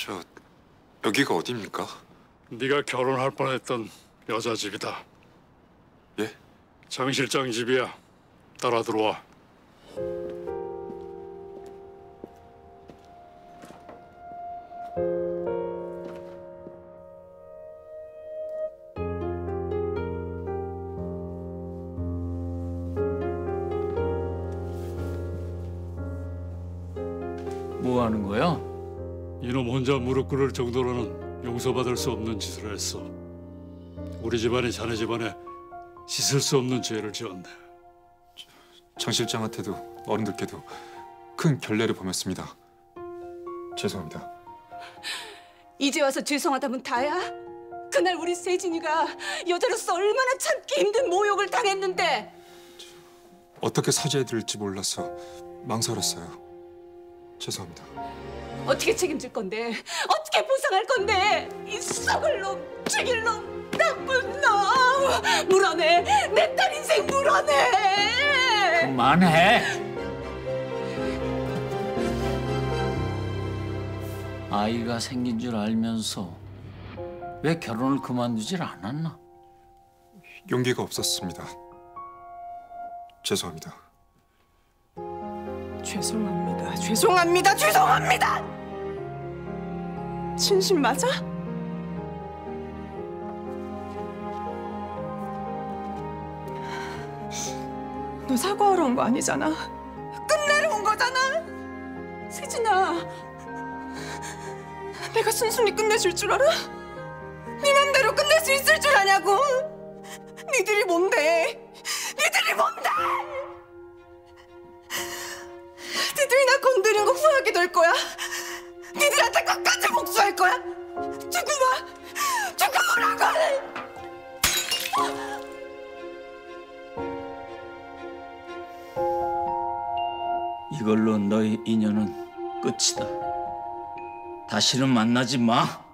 여기가 어디입니까? 네가 결혼할 뻔했던 여자 집이다. 예? 장 실장 집이야. 따라 들어와. 뭐 하는 거야? 이놈 혼자 무릎 꿇을 정도로는 용서받을 수 없는 짓을 했어. 우리 집안이 자네 집안에 씻을 수 없는 죄를 지었네. 장 실장한테도 어른들께도 큰 결례를 범했습니다. 죄송합니다. 이제 와서 죄송하다면 다야? 그날 우리 세진이가 여자로서 얼마나 참기 힘든 모욕을 당했는데. 어떻게 사죄해드릴지 몰라서 망설였어요. 죄송합니다. 어떻게 책임질 건데? 어떻게 보상할 건데? 이 썩을 놈, 죽일 놈, 나쁜 놈! 물어내! 내 딸 인생 물어내! 그만해! 아이가 생긴 줄 알면서 왜 결혼을 그만두질 않았나? 용기가 없었습니다. 죄송합니다. 죄송합니다. 죄송합니다. 죄송합니다. 진심 맞아? 너 사과하러 온 거 아니잖아. 끝내러 온 거잖아. 세진아, 내가 순순히 끝내줄 줄 알아? 네 맘대로 끝낼 수 있을 줄 아냐고. 니들이 뭔데? 니들이 뭔데? 니들이 나 건드린 거 후회하게 될 거야. 니들한테 끝까지 복수할 거야. 죽어보라고. 이걸로 너의 인연은 끝이다. 다시는 만나지 마.